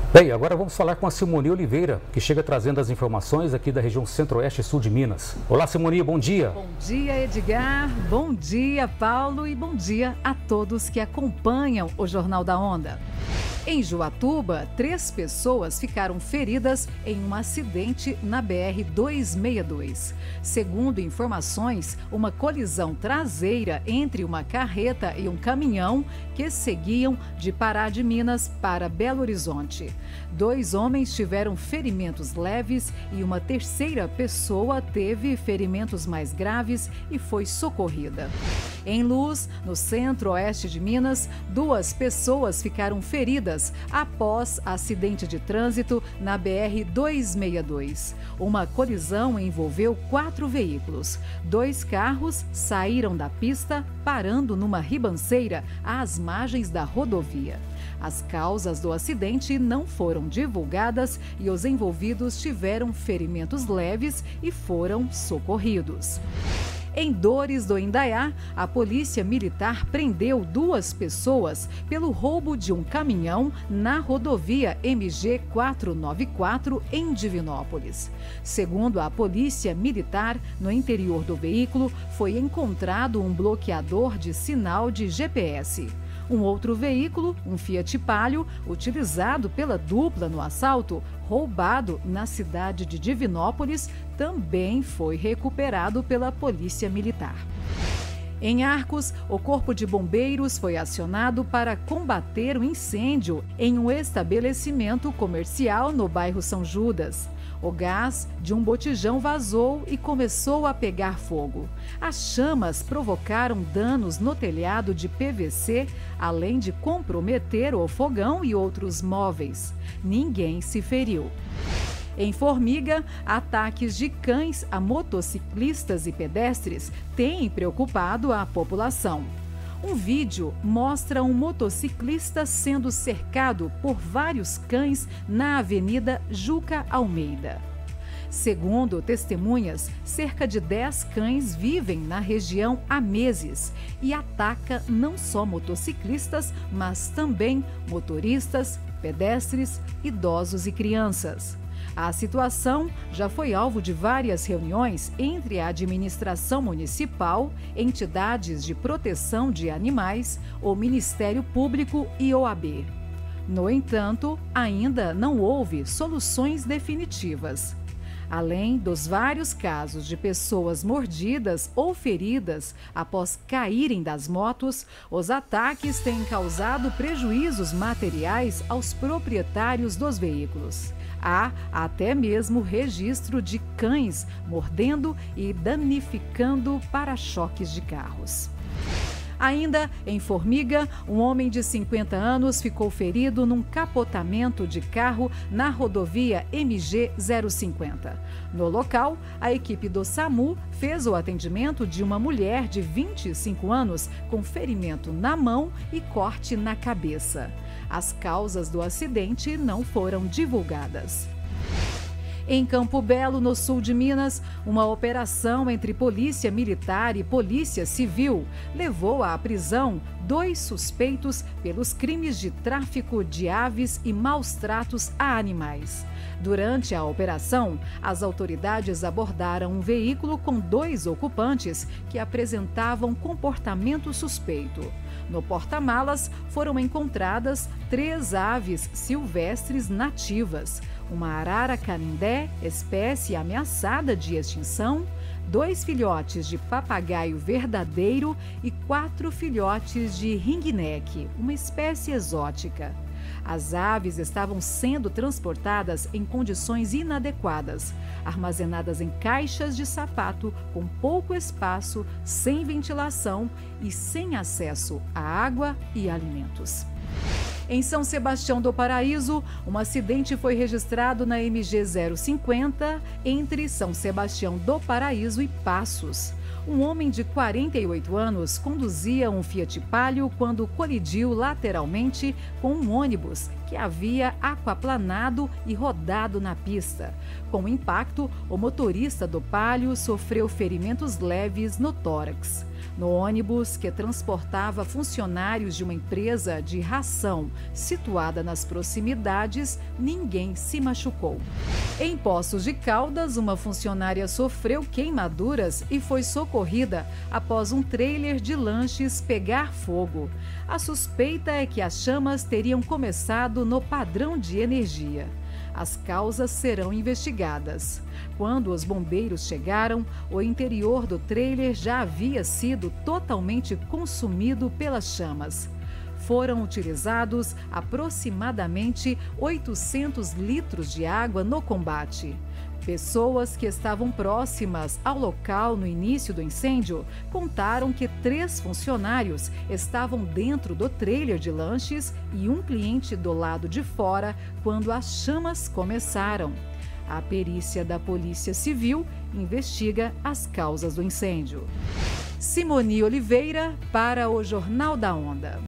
Bem, agora vamos falar com a Simone Oliveira, que chega trazendo as informações aqui da região Centro-Oeste e Sul de Minas. Olá, Simone, bom dia. Bom dia, Edgar. Bom dia, Paulo. E bom dia a todos que acompanham o Jornal da Onda. Em Juatuba, 3 pessoas ficaram feridas em um acidente na BR-262. Segundo informações, uma colisão traseira entre uma carreta e um caminhão que seguiam de Pará de Minas para Belo Horizonte. 2 homens tiveram ferimentos leves e uma terceira pessoa teve ferimentos mais graves e foi socorrida. Em Luz, no centro-oeste de Minas, 2 pessoas ficaram feridas após acidente de trânsito na BR-262. Uma colisão envolveu 4 veículos. 2 carros saíram da pista, parando numa ribanceira às margens da rodovia. As causas do acidente não foram divulgadas e os envolvidos tiveram ferimentos leves e foram socorridos. Em Dores do Indaiá, a Polícia Militar prendeu 2 pessoas pelo roubo de um caminhão na rodovia MG 494 em Divinópolis. Segundo a Polícia Militar, no interior do veículo foi encontrado um bloqueador de sinal de GPS. Um outro veículo, um Fiat Palio, utilizado pela dupla no assalto, roubado na cidade de Divinópolis, também foi recuperado pela Polícia Militar. Em Arcos, o Corpo de Bombeiros foi acionado para combater o incêndio em um estabelecimento comercial no bairro São Judas. O gás de um botijão vazou e começou a pegar fogo. As chamas provocaram danos no telhado de PVC, além de comprometer o fogão e outros móveis. Ninguém se feriu. Em Formiga, ataques de cães a motociclistas e pedestres têm preocupado a população. Um vídeo mostra um motociclista sendo cercado por vários cães na Avenida Juca Almeida. Segundo testemunhas, cerca de 10 cães vivem na região há meses e ataca não só motociclistas, mas também motoristas, pedestres, idosos e crianças. A situação já foi alvo de várias reuniões entre a administração municipal, entidades de proteção de animais, o Ministério Público e OAB. No entanto, ainda não houve soluções definitivas. Além dos vários casos de pessoas mordidas ou feridas após caírem das motos, os ataques têm causado prejuízos materiais aos proprietários dos veículos. Há até mesmo registro de cães mordendo e danificando para-choques de carros. Ainda em Formiga, um homem de 50 anos ficou ferido num capotamento de carro na rodovia MG 050. No local, a equipe do SAMU fez o atendimento de uma mulher de 25 anos com ferimento na mão e corte na cabeça. As causas do acidente não foram divulgadas. Em Campo Belo, no sul de Minas, uma operação entre Polícia Militar e Polícia Civil levou à prisão 2 suspeitos pelos crimes de tráfico de aves e maus tratos a animais. Durante a operação, as autoridades abordaram um veículo com 2 ocupantes que apresentavam comportamento suspeito. No porta-malas foram encontradas 3 aves silvestres nativas, uma arara canindé, espécie ameaçada de extinção, 2 filhotes de papagaio verdadeiro e 4 filhotes de ringneck, uma espécie exótica. As aves estavam sendo transportadas em condições inadequadas, armazenadas em caixas de sapato com pouco espaço, sem ventilação e sem acesso à água e alimentos. Em São Sebastião do Paraíso, um acidente foi registrado na MG 050 entre São Sebastião do Paraíso e Passos. Um homem de 48 anos conduzia um Fiat Palio quando colidiu lateralmente com um ônibus que havia aquaplanado e rodado na pista. Com o impacto, o motorista do Palio sofreu ferimentos leves no tórax. No ônibus, que transportava funcionários de uma empresa de ração situada nas proximidades, ninguém se machucou. Em Poços de Caldas, uma funcionária sofreu queimaduras e foi socorrida após um trailer de lanches pegar fogo. A suspeita é que as chamas teriam começado no padrão de energia. As causas serão investigadas. Quando os bombeiros chegaram, o interior do trailer já havia sido totalmente consumido pelas chamas. Foram utilizados aproximadamente 800 litros de água no combate. Pessoas que estavam próximas ao local no início do incêndio contaram que 3 funcionários estavam dentro do trailer de lanches e um cliente do lado de fora quando as chamas começaram. A perícia da Polícia Civil investiga as causas do incêndio. Simone Oliveira para o Jornal da Onda.